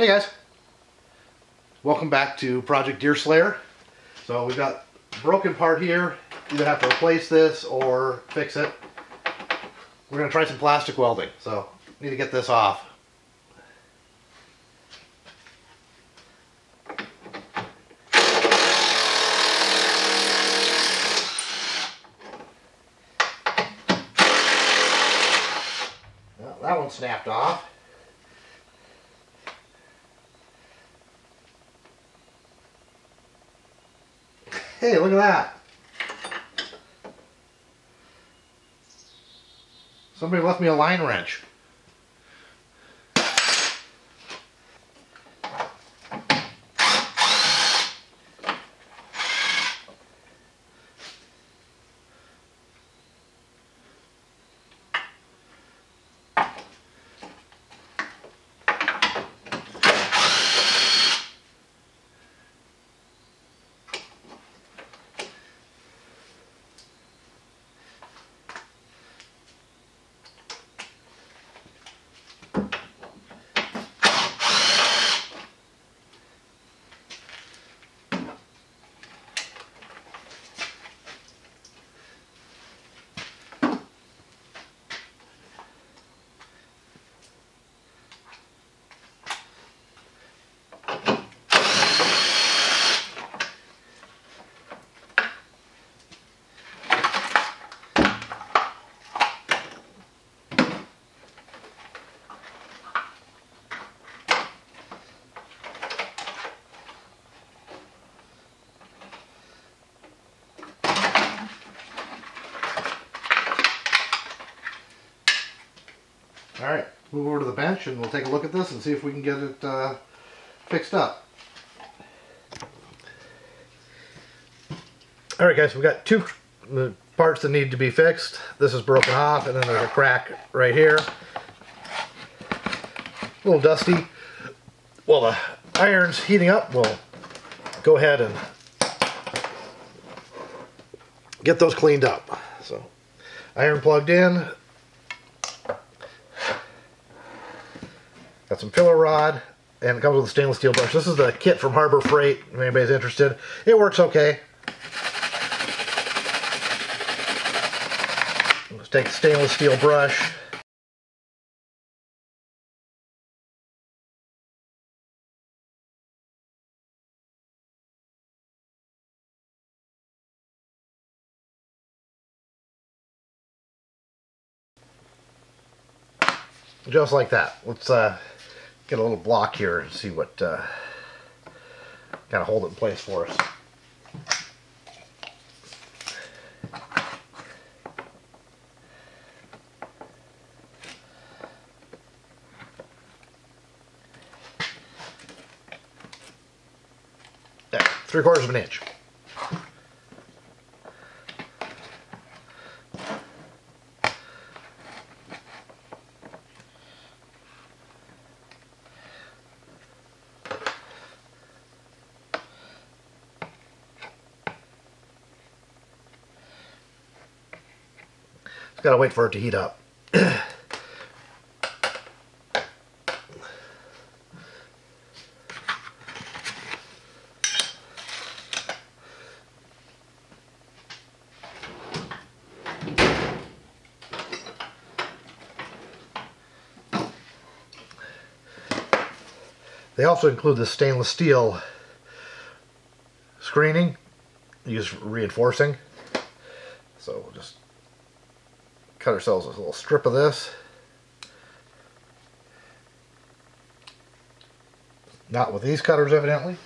Hey guys, welcome back to Project Deer Slayer. So we've got a broken part here. Either have to replace this or fix it. We're going to try some plastic welding, so need to get this off. Well, that one snapped off. Hey, look at that. Somebody left me a line wrench. Alright, move over to the bench and we'll take a look at this and see if we can get it fixed up. Alright guys, we've got two parts that need to be fixed. This is broken off and then there's a crack right here. A little dusty. Well, the iron's heating up. We'll go ahead and get those cleaned up. So, iron plugged in. Got some filler rod, and it comes with a stainless steel brush. This is the kit from Harbor Freight, if anybody's interested. It works okay. Let's take the stainless steel brush. Just like that. Let's get a little block here and see what kind of hold it in place for us. There, 3/4 of an inch. Gotta wait for it to heat up. They also include the stainless steel screening, used for reinforcing. So we'll just cut ourselves a little strip of this. Not with these cutters, evidently.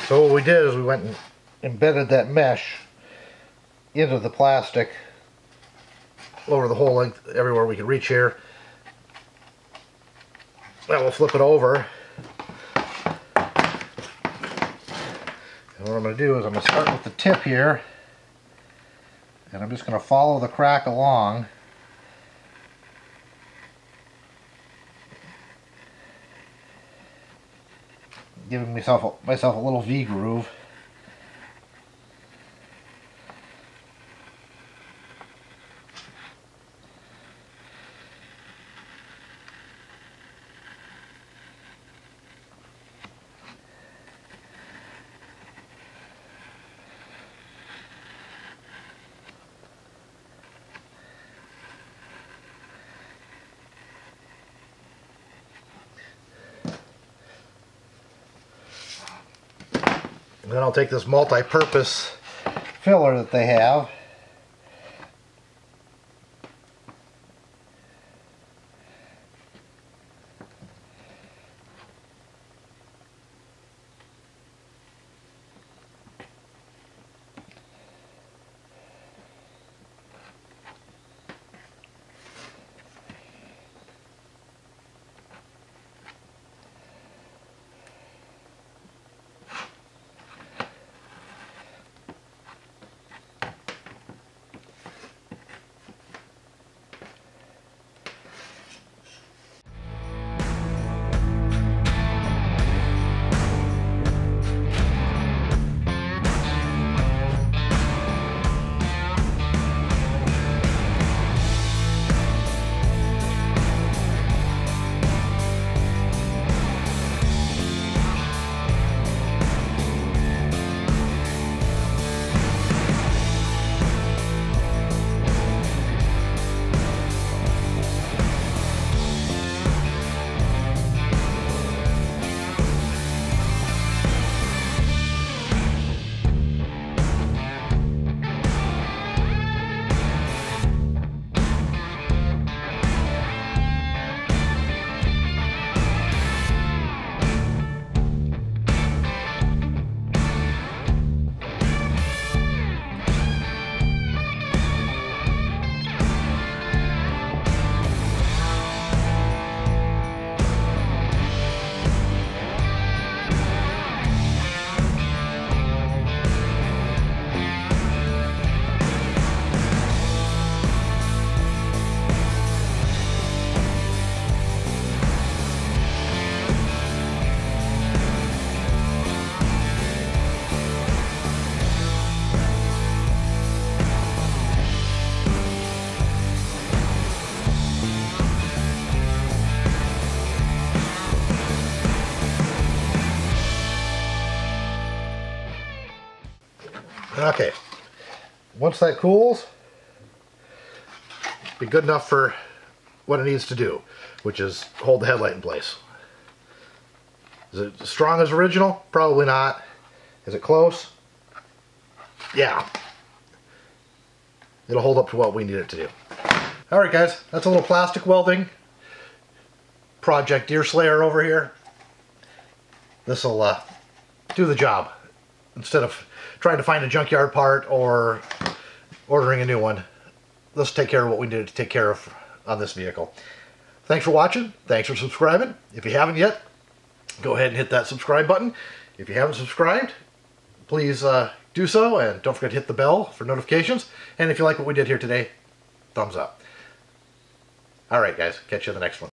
So what we did is we went and embedded that mesh into the plastic over the whole length, everywhere we could reach here. Now we'll flip it over. And what I'm going to do is I'm going to start with the tip here, and I'm just going to follow the crack along. Giving myself a little V groove. And then I'll take this multi-purpose filler that they have, Okay, once that cools, be good enough for what it needs to do, which is hold the headlight in place. Is it as strong as original? Probably not. Is it close? Yeah. It'll hold up to what we need it to do. Alright guys, that's a little plastic welding project Deer Slayer over here. This'll do the job. Instead of trying to find a junkyard part or ordering a new one, let's take care of what we needed to take care of on this vehicle. Thanks for watching. Thanks for subscribing. If you haven't yet, go ahead and hit that subscribe button. If you haven't subscribed, please do so, and don't forget to hit the bell for notifications. And if you like what we did here today, thumbs up. Alright guys, catch you in the next one.